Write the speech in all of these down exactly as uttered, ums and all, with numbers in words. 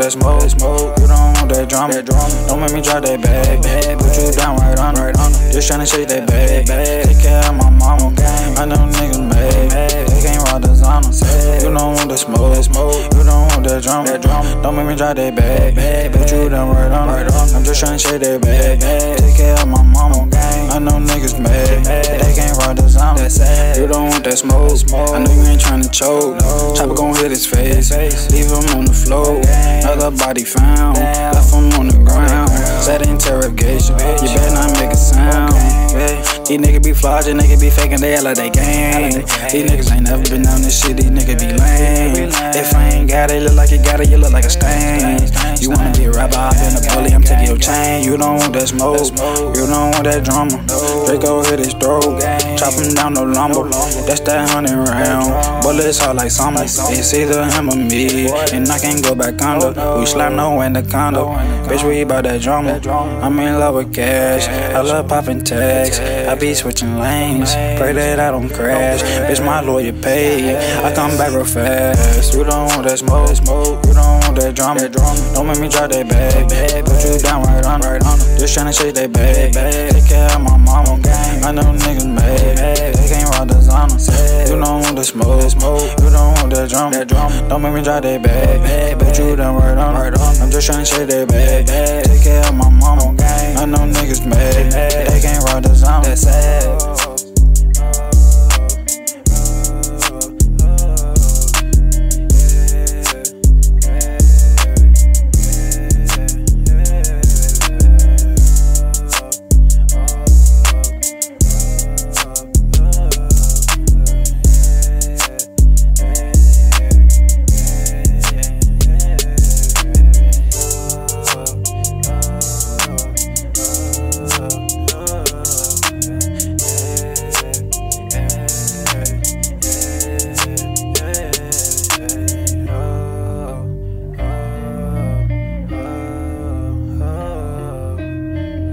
that smoke, smoke. You don't want that drama, don't make me drop that bag, bag. Put you down right on, right on. Just tryna shake that bag, bag. Take care of my mama, I know niggas mad, they can't rock the zona. You don't want that smoke, smoke. You don't want that drama, don't make me drop that bag, bag. Put you down right on, right on. I'm just tryna shake that bag, bag. Take care of my mama, I know niggas mad, they can't rock the zona. You don't want that smoke, I know you ain't tryna choke. Chopper gon' hit his face, leave him on the floor. Another body found, left him on the ground. Set interrogation, you better not make a sound. These niggas be flogging, niggas be faking, they act like they gang. These niggas ain't never been on this shit, these niggas be lame. If I ain't got it, look like you got it, you look like a stain. You wanna be a rapper, hop in the bully, I'm taking your chain. You don't want that smoke, you don't want that drama. Draco hit his throat, chop him down no lumber. That's that hundred round, bullets hard like summer. It's either him or me, and I can't go back under. We slap no anaconda, bitch we bout that drama. I'm in love with cash, I love popping tags. I be switching lanes, pray that I don't crash. Bitch my lawyer paid, I come back real fast. You don't want that smoke, smoke. You don't want that drama, don't make me drop that bag, bag. Put you down right on, right on. Just tryna shake that bag, bag. Take care of my mama, I know niggas mad, they can't rock the zona. You don't want the smoke, smoke. You don't want that drama, don't make me drop that bag, bag. Put you down right on, right on. I'm just tryna shake that bag, bag. Take care of my mama, I know niggas mad, they can't rock the zona. That's sad.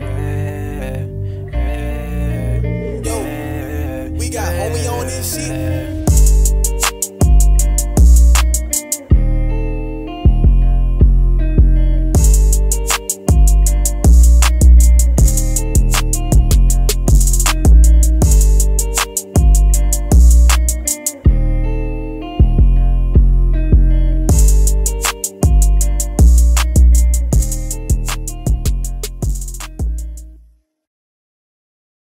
Got homie on this shit.